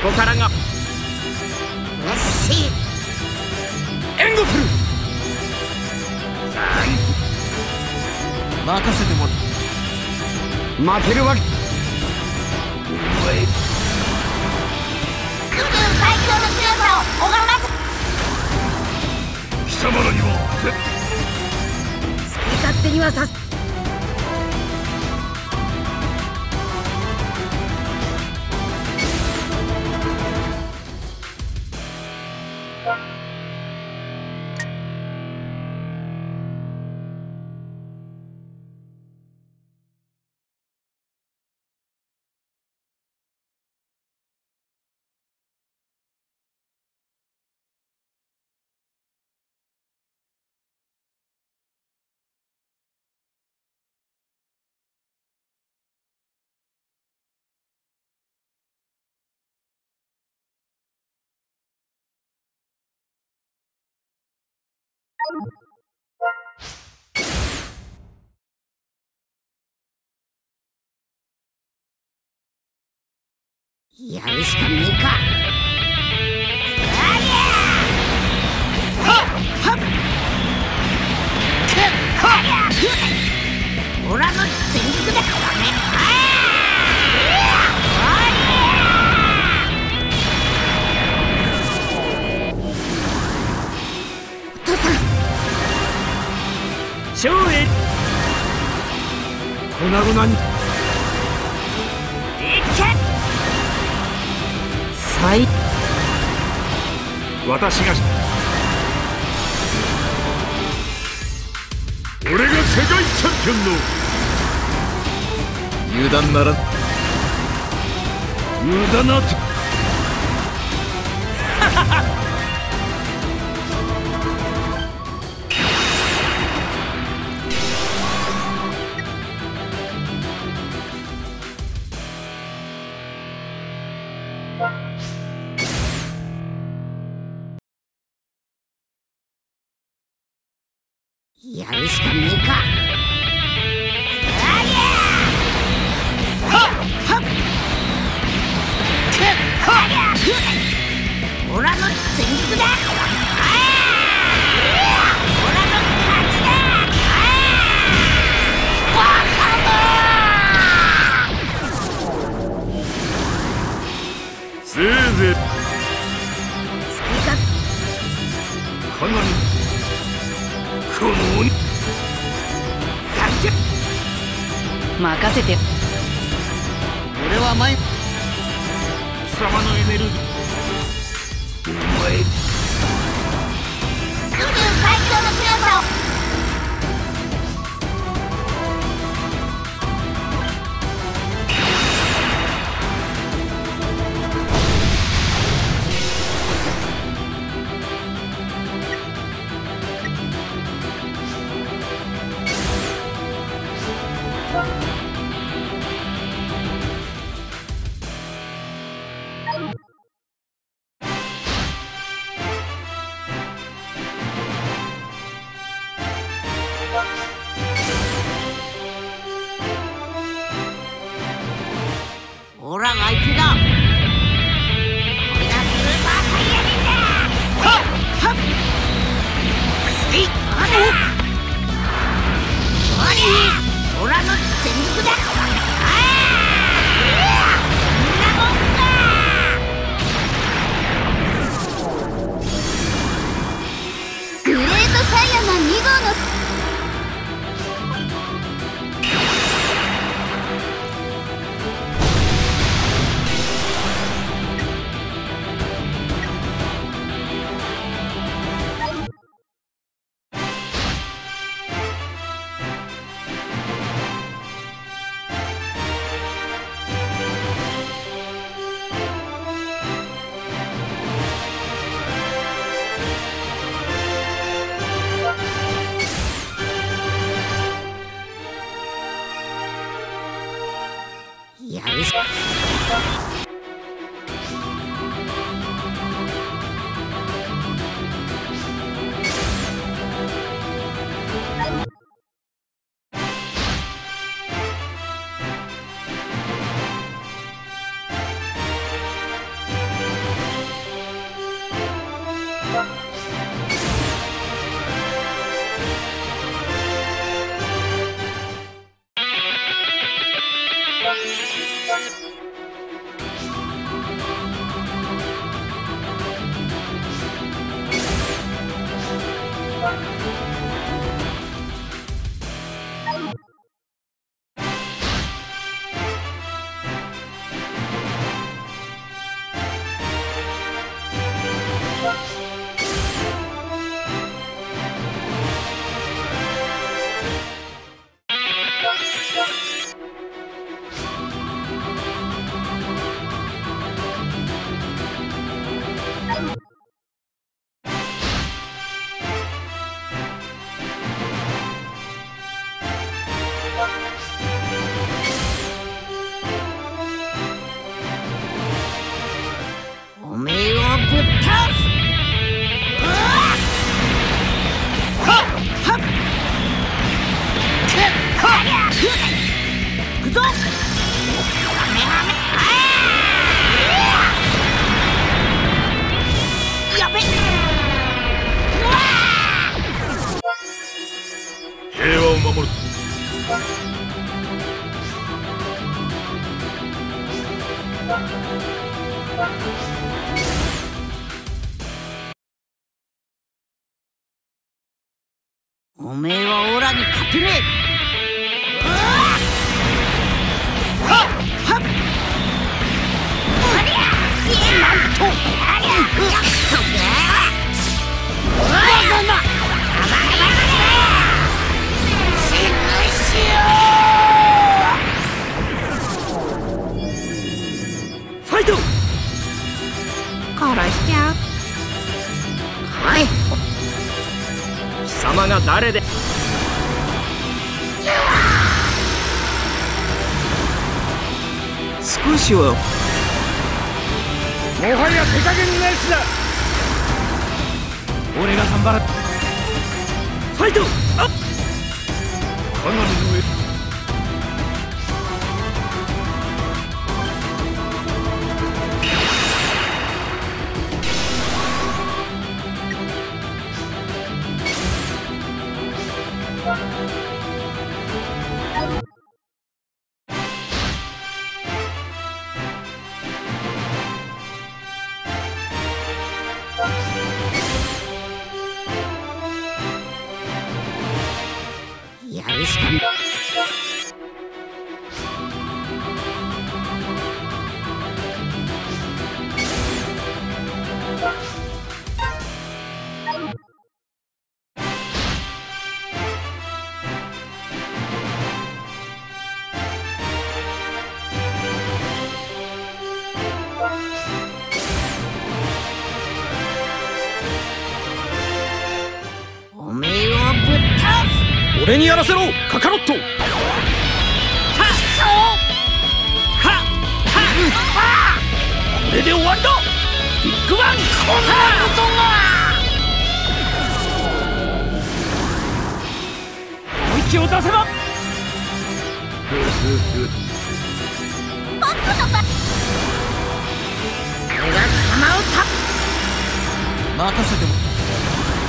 こからがよし援護する。任せてもらう。負けるわけ。 宇宙最強の強さを拝ませ。 貴様らには好き勝手にはさせ。やるしかねえか。オラの全力だ。お父さん。 勝利。粉々に。私が俺が世界チャンピオンの油断なら無駄なやるしかねえか。オラの全力だ。オラの勝ちだ。バカだ。 せいぜい好きか。 かなりこの鬼任せて。 俺は前貴様のエネルギーお前宇宙最強の強さを。オラが相手だ。これがスーパーサイヤ人だ。はっはっくせい。オラの全力だ。こんなもんか。グレートサイヤマン2号のやるし。 おめえをぶっ倒す。行くぞ。やべっ。 平和を守る。 おめえはオラに勝てねえ。なんとファイト。 殺しちゃう。はい。 貴様が誰で。少しは。もはや手加減なしだ。俺が頑張る。ファイト。あっ。鏡の上。 やるしかない。おめえをぶっ倒す。 俺にやらせろ、カカロット。 たっそうはっはっ。 これで終わりだ。ビッグバンこんなことが。 本気を出せば。 バックだった。俺が貴様を任せても。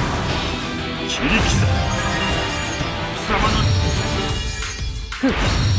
切り刻む。 貴様の